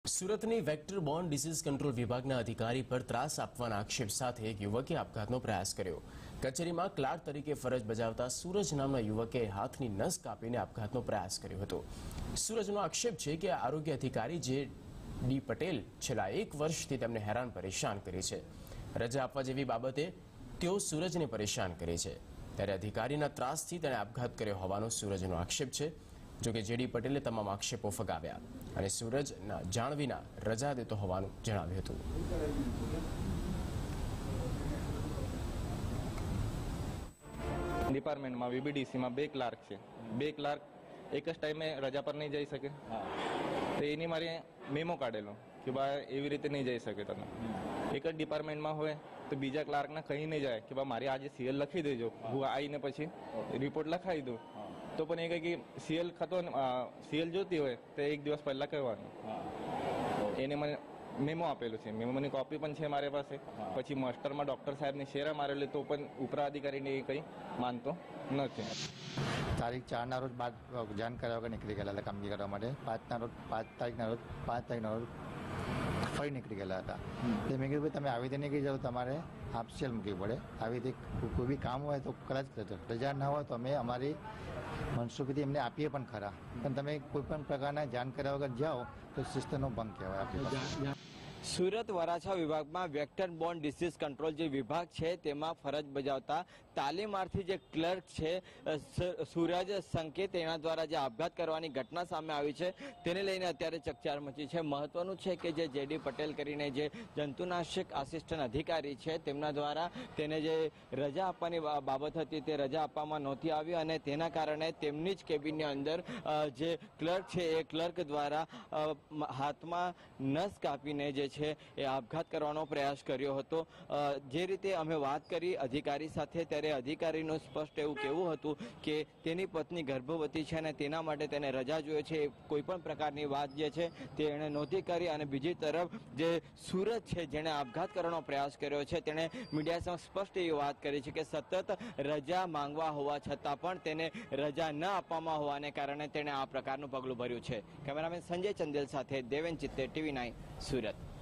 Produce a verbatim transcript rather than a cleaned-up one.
સુરતની vector Born disease control વિભાગના અધિકારી પર ત્રાસ આપવાના આક્ષેપ સાથે એક યુવકે આપઘાતનો પ્રયાસ કર્યો। કચેરીમાં ક્લાર્ક તરીકે ફરજ બજાવતા સૂરજ નામના યુવકે હાથની નસ કાપીને આપઘાતનો પ્રયાસ કર્યો હતો। સૂરજનો આક્ષેપ છે કે આરોગ્ય અધિકારી જે ડી પટેલ છેલ્લા એક વર્ષથી તેમને હેરાન પરેશાન કરી છે। રજા આપવા જેવી બાબતે તેઓ સૂરજને પરેશાન કરે છે, ત્યારે અધિકારીના ત્રાસથી તેણે આપઘાત કર્યો હોવાનો સૂરજનો આક્ષેપ છે। જોકે જેડી પટેલે તમામ આક્ષેપો ફગાવ્યા અને સૂરજના જાણ વિના રજા દેતો હોવાનું જણાવ્યું હતું। ડિપાર્ટમેન્ટમાં વીબીડીસીમાં બે ક્લાર્ક છે, બે ક્લાર્ક એક જ ટાઈમે રજા પર નહીં જઈ શકે, તો એની મારે મેમો કાઢેલો કે ભાઈ એવી રીતે નહીં જઈ શકે, તમે એક જ ડિપાર્ટમેન્ટમાં હોય તો બીજા ક્લાર્કને કહી નહીં જાય કે ભાઈ મારી આજે સીએલ લખી દેજો, હું આવીને પછી રિપોર્ટ લખાવી દઉં, તો પણ એ કહે કે સીએલ ખતો સીએલ જોતી હોય તો એક દિવસ પહેલા કહેવાનું। એને મને મેમો આપેલું છે, મેમોની કોપી પણ છે મારી પાસે। પછી માસ્ટરમાં ડૉક્ટર સાહેબને શેરા મારેલી, તો પણ ઉપરા અધિકારીને એ કંઈ માનતો નથી। તારીખ ચારના રોજ બાદ જાણ કર્યા વગર નીકળી ગયેલા હતા કામગીરી કરવા માટે। પાંચના રોજ પાંચ તારીખના રોજ પાંચ તારીખના રોજ ફરી નીકળી ગયેલા હતા। એટલે મેં કીધું ભાઈ તમે આવી રીતે નીકળી જાઓ, તમારે હાફસેલ મૂકવી પડે। આવી રીતે કોઈ બી કામ હોય તો કદાચ રજા ના હોય તો અમે અમારી મનસુખીથી એમને આપીએ પણ ખરા, પણ તમે કોઈ પણ પ્રકારના જાણ કર્યા વગર જાઓ તો શિસ્તનો ભંગ કહેવાય આપણી। સુરત વરાછા વિભાગમાં વેક્ટર બોર્ન ડિસીઝ કંટ્રોલ જે વિભાગ છે તેમાં ફરજ બજાવતા તાલીમાર્થી જે ક્લર્ક છે સૂરજ સંકેત, તેના દ્વારા જે આપઘાત કરવાની ઘટના સામે આવી છે તેને લઈને અત્યારે ચકચાર મચી છે। મહત્વનું છે કે જે જેડી પટેલ કરીને જે જંતુનાશક આસિસ્ટન્ટ અધિકારી છે તેમના દ્વારા તેને જે રજા આપવાની બાબત હતી તે રજા આપવામાં નહોતી આવી અને તેના કારણે તેમની જ કેબિનની અંદર જે ક્લર્ક છે એ ક્લર્ક દ્વારા હાથમાં નસ કાપીને જે છે એ આપઘાત કરવાનો પ્રયાસ કર્યો હતો। જે રીતે અમે વાત કરી અધિકારી સાથે ત્યારે અધિકારીનું સ્પષ્ટ એવું કહેવું હતું કે તેની પત્ની ગર્ભવતી છે અને તેના માટે તેને રજા જોઈએ છે, કોઈ પણ પ્રકારની વાત જે છે તે એણે નહોતી કરી। અને બીજી તરફ જે સૂરજ છે જેણે આપઘાત કરવાનો પ્રયાસ કર્યો છે તેણે મીડિયા સામે સ્પષ્ટ એવી વાત કરી છે કે સતત રજા માંગવા હોવા છતાં પણ તેને રજા ન આપવામાં હોવાને કારણે તેણે આ પ્રકારનું પગલું ભર્યું છે। કેમેરામેન સંજય ચંદેલ સાથે દેવેન ચિત્તે, ટીવી નાઇન, સુરત।